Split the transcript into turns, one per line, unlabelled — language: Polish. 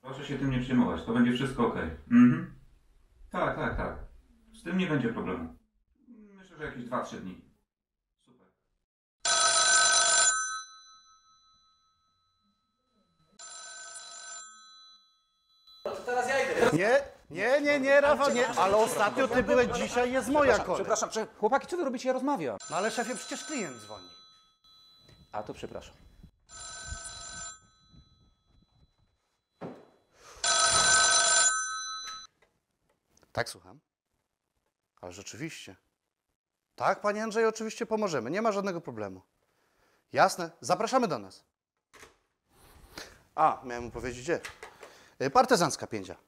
Proszę się tym nie przejmować, to będzie wszystko ok. Mhm. Tak, tak, tak. Z tym nie będzie problemu. Myślę, że jakieś 2-3 dni. Super.
No to teraz ja idę.
Nie, Rafał, nie, ale ostatnio ty byłeś, dzisiaj jest moja kolej.
Przepraszam, chłopaki, co wy robicie? Ja rozmawiam.
No ale szefie, przecież klient dzwoni.
A to przepraszam.
Tak, słucham. Ale rzeczywiście. Tak, panie Andrzej, oczywiście pomożemy. Nie ma żadnego problemu. Jasne, zapraszamy do nas. A, miałem mu powiedzieć gdzie. Partyzancka 5.